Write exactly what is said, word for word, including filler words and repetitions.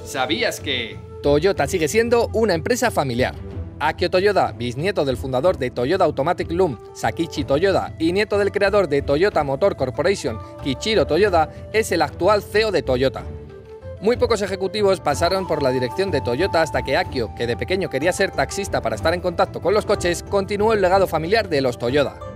¿Sabías que...? Toyota sigue siendo una empresa familiar. Akio Toyoda, bisnieto del fundador de Toyota Automatic Loom, Sakichi Toyoda, y nieto del creador de Toyota Motor Corporation, Kiichiro Toyoda, es el actual C E O de Toyota. Muy pocos ejecutivos pasaron por la dirección de Toyota hasta que Akio, que de pequeño quería ser taxista para estar en contacto con los coches, continuó el legado familiar de los Toyoda.